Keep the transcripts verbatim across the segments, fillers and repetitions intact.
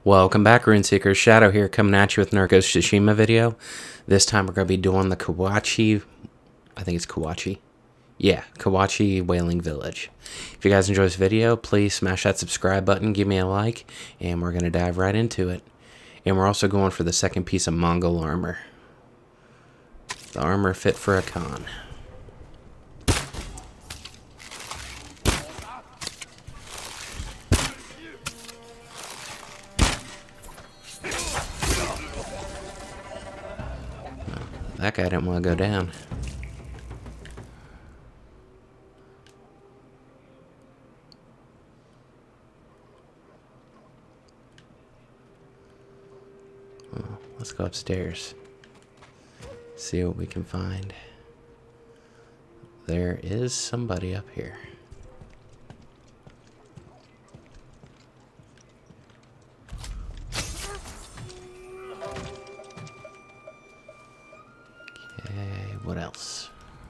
Welcome back, Runeseekers. Shadow here, coming at you with Narcos Tsushima video. This time we're going to be doing the Kawachi, I think it's Kawachi. Yeah, Kawachi Whaling Village. If you guys enjoy this video, please smash that subscribe button, give me a like, and we're going to dive right into it. And we're also going for the second piece of Mongol armor. The armor fit for a Khan. That guy didn't want to go down. Well, let's go upstairs. See what we can find. There is somebody up here. What else?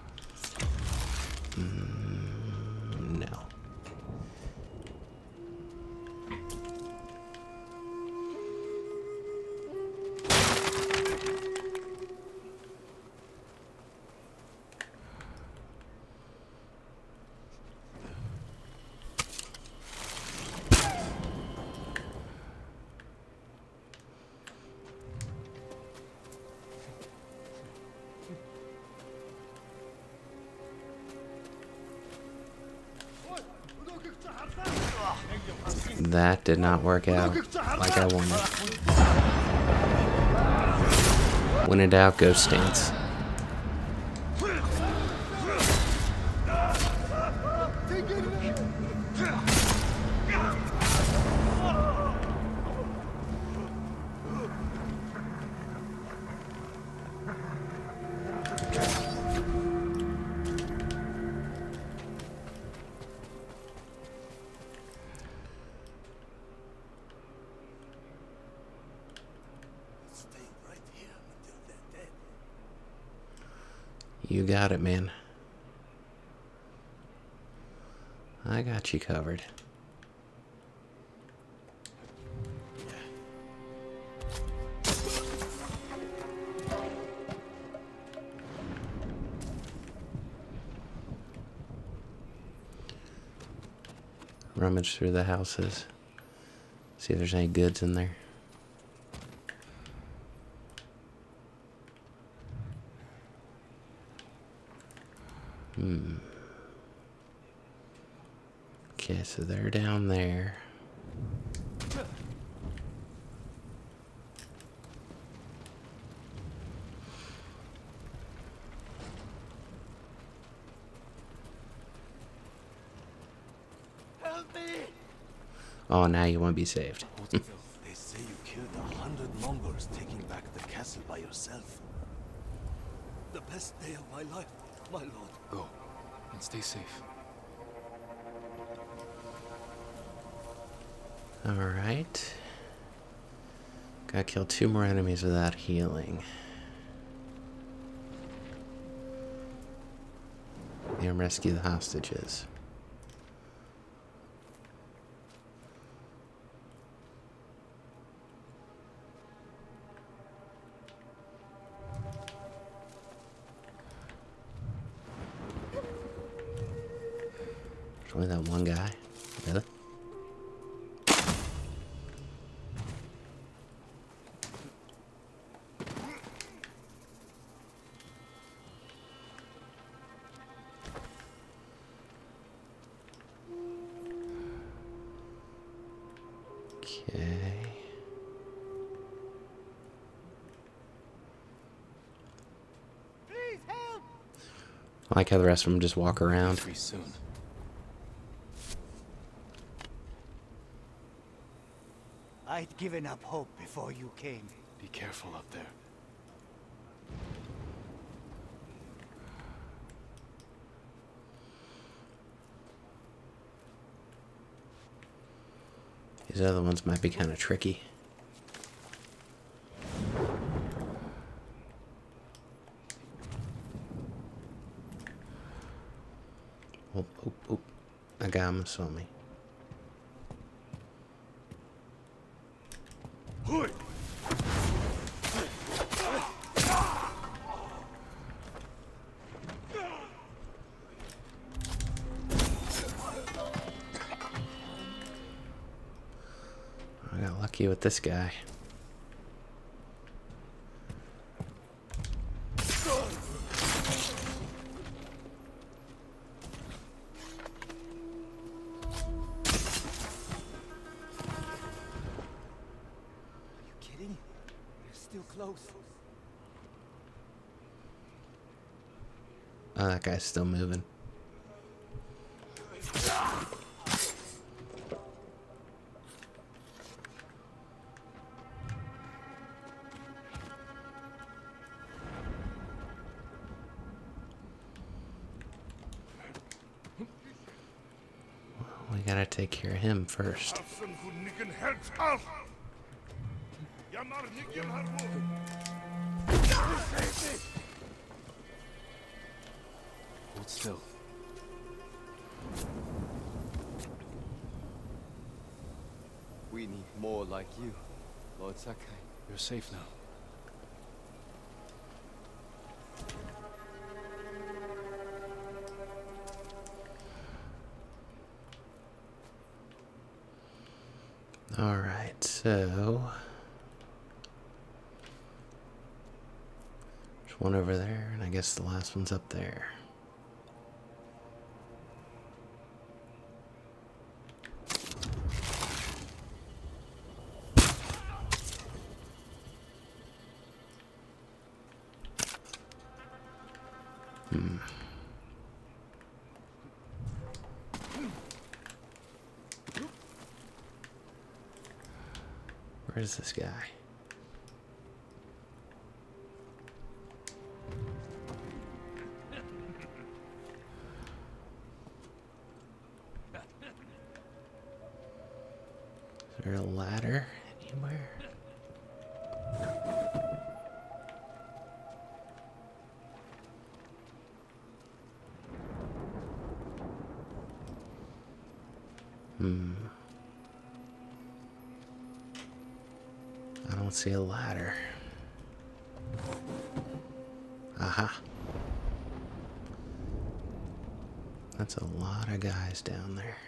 Mm, no. That did not work out like I wanted. When in doubt, ghost stance. You got it, man. I got you covered. Rummage through the houses. See if there's any goods in there. Hmm. Okay, so they're down there. Help me! Oh, now you want to be saved. They say you killed a hundred Mongols taking back the castle by yourself. The best day of my life, my lord. Go, and stay safe. Alright. Gotta kill two more enemies without healing. And rescue the hostages. Only that one guy. Really? Okay. Please help! I like how the rest of them just walk around. Free soon. I'd given up hope before you came. Be careful up there. These other ones might be kind of tricky. Oh, oh, oh. A guy almost saw me. I got lucky with this guy. Close. Oh, that guy's still moving. Well, we gotta take care of him first. Hold still. We need more like you, Lord Sakai. You're safe now. All right, so there's one over there, and I guess the last one's up there. Hmm. Where's this guy? Is there a ladder anywhere? Hmm. I don't see a ladder. Aha. That's a lot of guys down there.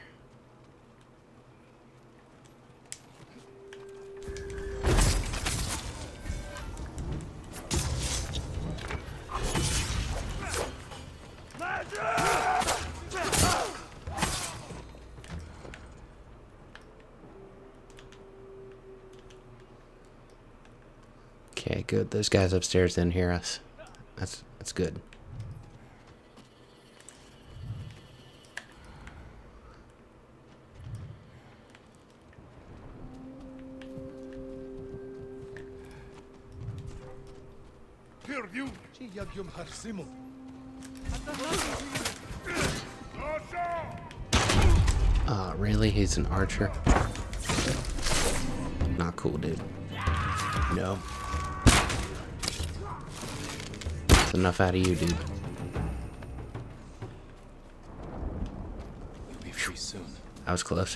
Okay, good. Those guys upstairs didn't hear us. That's that's good. Ah, uh, really? He's an archer? Not cool, dude. No. That's enough out of you, dude. You'll be free soon. That was close.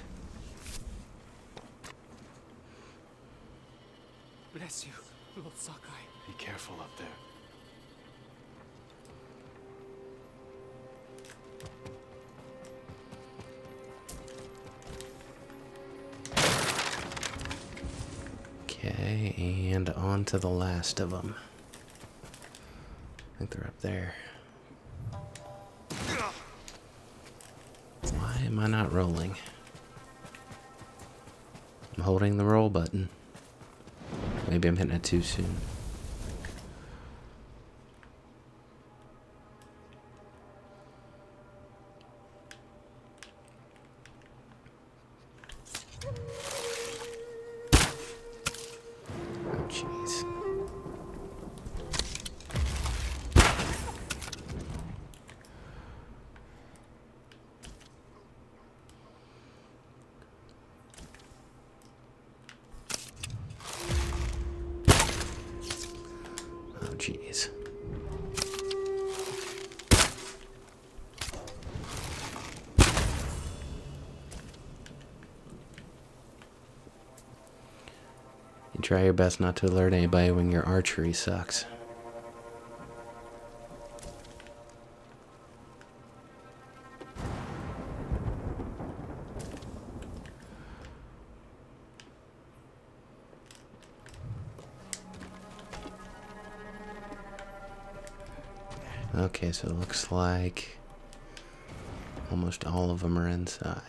Bless you, Lord Sakai. Be careful up there. Okay, and on to the last of them. I think they're up there. Why am I not rolling? I'm holding the roll button. Maybe I'm hitting it too soon. Oh, jeez. Oh, jeez. Try your best not to alert anybody when your archery sucks. Okay, so it looks like almost all of them are inside.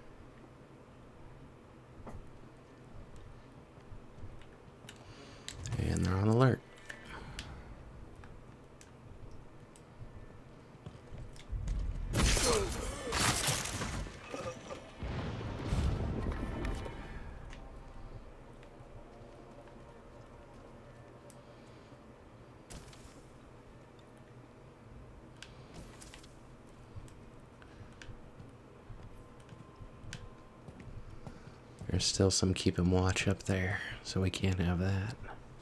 And they're on alert. There's still some keeping watch up there, so we can't have that.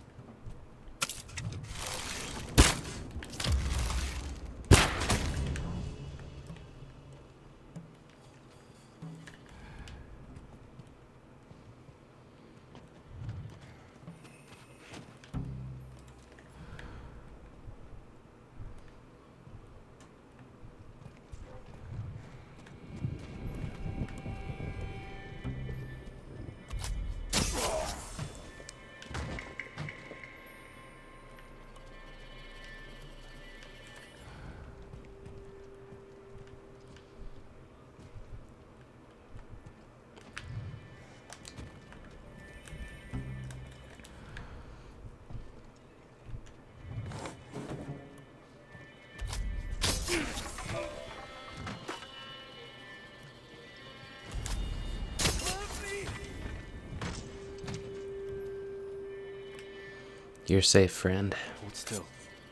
You're safe, friend. Hold still.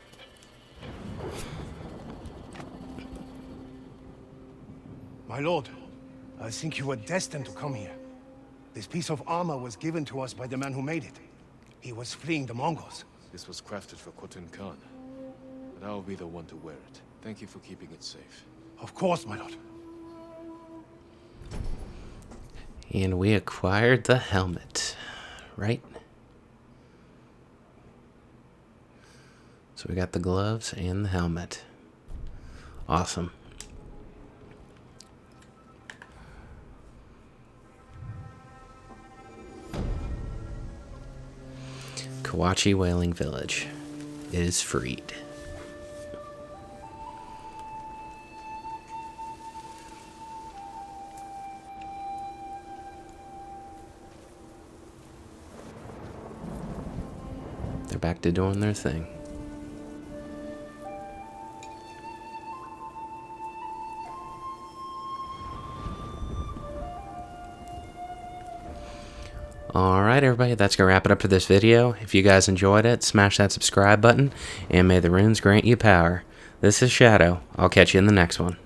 My lord, I think you were destined to come here. This piece of armor was given to us by the man who made it. He was fleeing the Mongols. This was crafted for Khotun Khan, but I'll be the one to wear it. Thank you for keeping it safe. Of course, my lord. And we acquired the helmet, right? So we got the gloves and the helmet. Awesome. Kawachi Whaling Village is freed. They're back to doing their thing. Alright everybody, that's going to wrap it up for this video. If you guys enjoyed it, smash that subscribe button, and may the runes grant you power. This is Shadow. I'll catch you in the next one.